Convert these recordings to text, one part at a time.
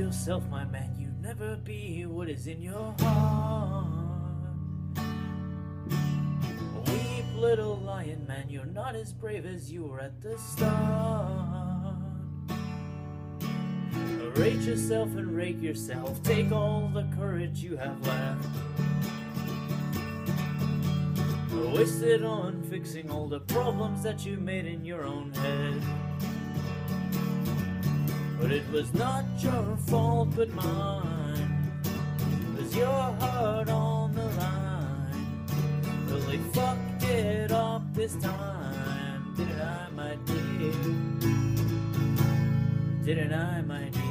yourself, my man, you never be what is in your heart. Weep, little lion man, you're not as brave as you were at the start. Rate yourself and rake yourself, take all the courage you have left. Waste it on fixing all the problems that you made in your own head. But it was not your fault but mine. It was your heart on the line. Really fucked it up this time. Didn't I, my dear? Didn't I, my dear?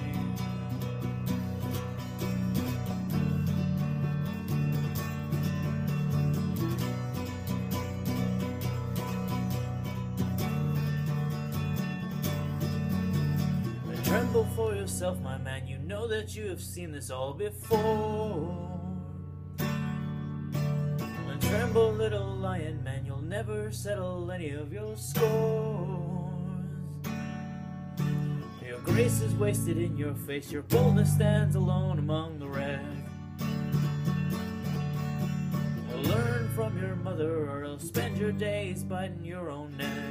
Tremble for yourself, my man, you know that you have seen this all before. And tremble, little lion man, you'll never settle any of your scores. Your grace is wasted in your face, your boldness stands alone among the wreck. Learn from your mother or else spend your days biting your own neck.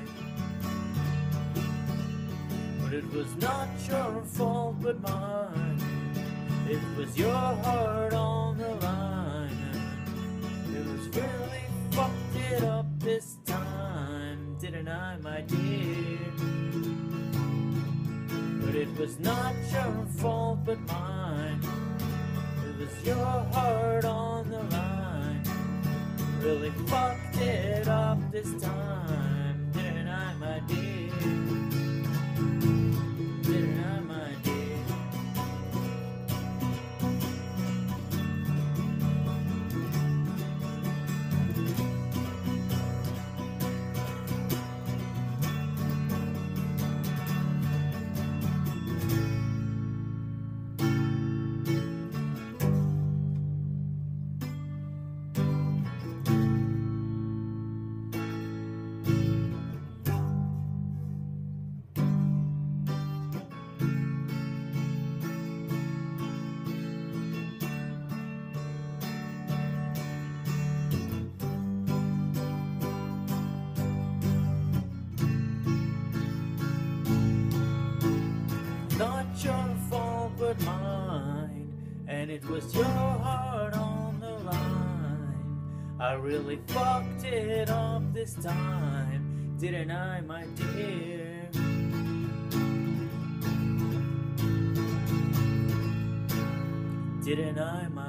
But it was not your fault but mine. It was your heart on the line. It was really fucked it up this time. Didn't I, my dear? But it was not your fault but mine. It was your heart on the line. Really fucked it up this time. Didn't I, my dear? Didn't I, my dear? Not your fault but mine, and it was your heart on the line. I really fucked it up this time, didn't I, my dear? Didn't I, my